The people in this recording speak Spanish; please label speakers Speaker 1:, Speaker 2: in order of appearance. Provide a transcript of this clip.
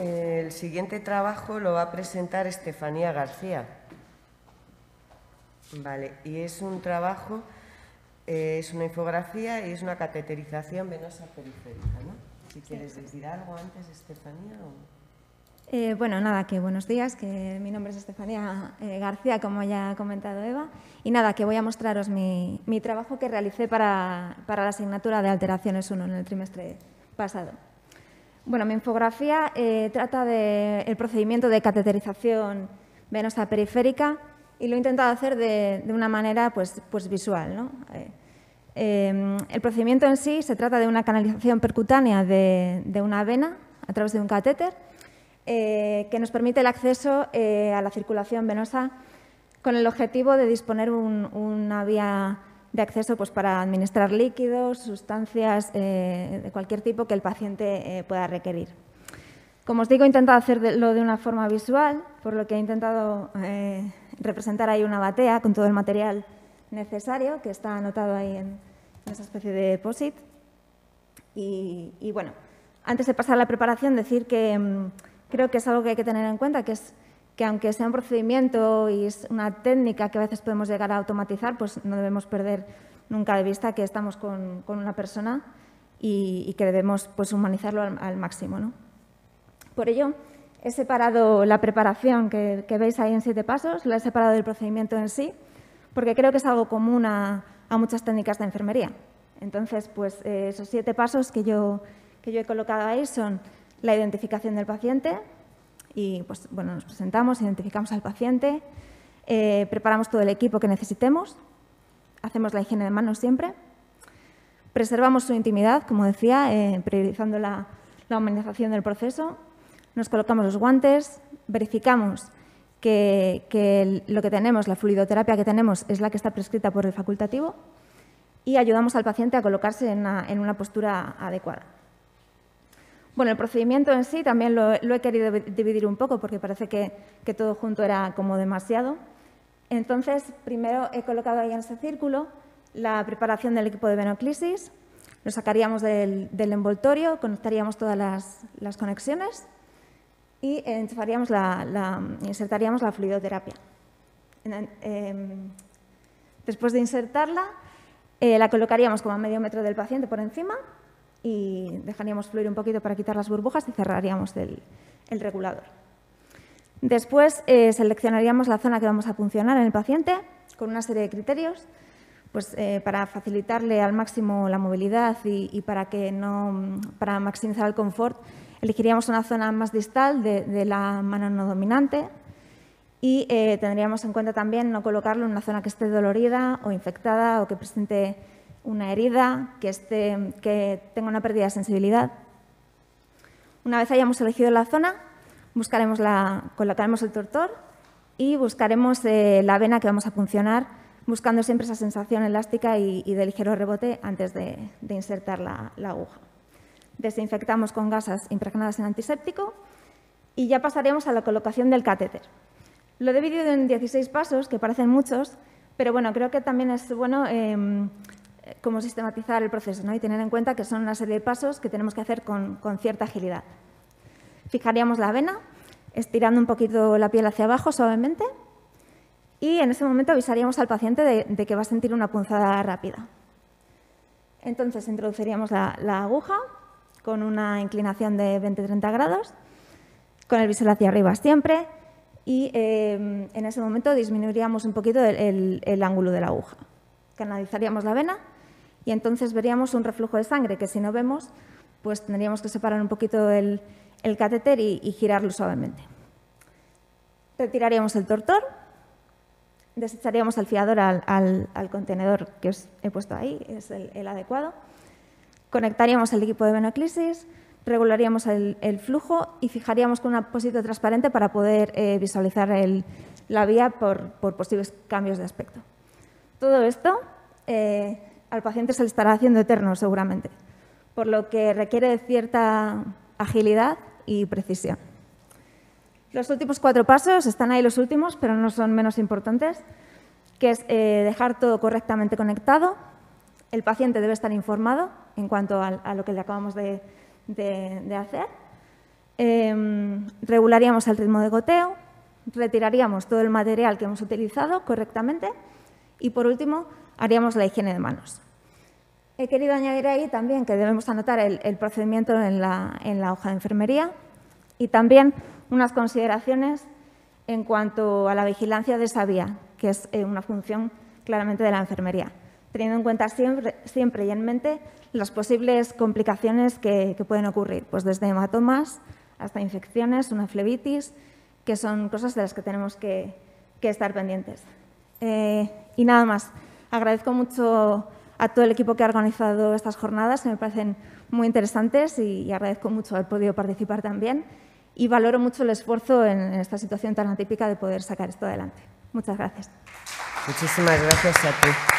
Speaker 1: El siguiente trabajo lo va a presentar Estefanía García. Vale, y es un trabajo, es una infografía y es una cateterización venosa periférica, ¿no? Si quieres decir algo antes, Estefanía.
Speaker 2: Bueno, nada, que buenos días, que mi nombre es Estefanía García, como ya ha comentado Eva, y nada, que voy a mostraros mi trabajo que realicé para la asignatura de Alteraciones 1 en el trimestre pasado. Bueno, mi infografía trata del procedimiento de cateterización venosa periférica y lo he intentado hacer de una manera pues visual, ¿no? El procedimiento en sí se trata de una canalización percutánea de una vena a través de un catéter que nos permite el acceso a la circulación venosa con el objetivo de disponer una vía de acceso pues, para administrar líquidos, sustancias de cualquier tipo que el paciente pueda requerir. Como os digo, he intentado hacerlo de una forma visual, por lo que he intentado representar ahí una batea con todo el material necesario que está anotado ahí en esa especie de POSIT. Y bueno, antes de pasar a la preparación, decir que creo que es algo que hay que tener en cuenta, que es que aunque sea un procedimiento y es una técnica que a veces podemos llegar a automatizar, pues no debemos perder nunca de vista que estamos con una persona y que debemos pues, humanizarlo al máximo, ¿no? Por ello, he separado la preparación que veis ahí en 7 pasos, la he separado del procedimiento en sí, porque creo que es algo común a muchas técnicas de enfermería. Entonces, pues esos 7 pasos que yo he colocado ahí son la identificación del paciente y pues, bueno, nos presentamos, identificamos al paciente, preparamos todo el equipo que necesitemos, hacemos la higiene de manos siempre, preservamos su intimidad, como decía, priorizando la humanización del proceso, nos colocamos los guantes, verificamos que lo que tenemos, la fluidoterapia que tenemos, es la que está prescrita por el facultativo y ayudamos al paciente a colocarse en una postura adecuada. Bueno, el procedimiento en sí también lo he querido dividir un poco porque parece que todo junto era como demasiado. Entonces, primero he colocado ahí en ese círculo la preparación del equipo de venoclisis, lo sacaríamos del envoltorio, conectaríamos todas las conexiones y insertaríamos la fluidoterapia. Después de insertarla, la colocaríamos como a medio metro del paciente por encima y dejaríamos fluir un poquito para quitar las burbujas y cerraríamos el regulador. Después seleccionaríamos la zona que vamos a puncionar en el paciente con una serie de criterios pues, para facilitarle al máximo la movilidad y para maximizar el confort. Elegiríamos una zona más distal de la mano no dominante y tendríamos en cuenta también no colocarlo en una zona que esté dolorida o infectada o que presente una herida, que tenga una pérdida de sensibilidad. Una vez hayamos elegido la zona, colocaremos el tortor y buscaremos la vena que vamos a puncionar, buscando siempre esa sensación elástica y de ligero rebote antes de insertar la aguja. Desinfectamos con gasas impregnadas en antiséptico y ya pasaríamos a la colocación del catéter. Lo he dividido en 16 pasos, que parecen muchos, pero bueno, creo que también es bueno como sistematizar el proceso, ¿no? Y tener en cuenta que son una serie de pasos que tenemos que hacer con cierta agilidad. Fijaríamos la vena, estirando un poquito la piel hacia abajo suavemente y en ese momento avisaríamos al paciente de que va a sentir una punzada rápida. Entonces introduciríamos la aguja con una inclinación de 20-30 grados, con el bisel hacia arriba siempre y en ese momento disminuiríamos un poquito el ángulo de la aguja. Canalizaríamos la vena y entonces veríamos un reflujo de sangre que si no vemos, pues tendríamos que separar un poquito el catéter y girarlo suavemente. Retiraríamos el tortor, desecharíamos el fiador al contenedor que os he puesto ahí, es el adecuado. Conectaríamos el equipo de venoclisis, regularíamos el flujo y fijaríamos con un apósito transparente para poder visualizar la vía por posibles cambios de aspecto. Todo esto al paciente se le estará haciendo eterno seguramente, por lo que requiere de cierta agilidad y precisión. Los últimos 4 pasos, están ahí los últimos, pero no son menos importantes, que es dejar todo correctamente conectado. El paciente debe estar informado en cuanto a lo que le acabamos de hacer. regularíamos el ritmo de goteo, retiraríamos todo el material que hemos utilizado correctamente y, por último, haríamos la higiene de manos. He querido añadir ahí también que debemos anotar el procedimiento en la hoja de enfermería y también unas consideraciones en cuanto a la vigilancia de esa vía, que es una función claramente de la enfermería, teniendo en cuenta siempre y en mente las posibles complicaciones que pueden ocurrir, pues desde hematomas hasta infecciones, una flebitis, que son cosas de las que tenemos que estar pendientes. Y nada más, agradezco mucho a todo el equipo que ha organizado estas jornadas, que me parecen muy interesantes y agradezco mucho haber podido participar también y valoro mucho el esfuerzo en esta situación tan atípica de poder sacar esto adelante. Muchas gracias.
Speaker 1: Muchísimas gracias a ti.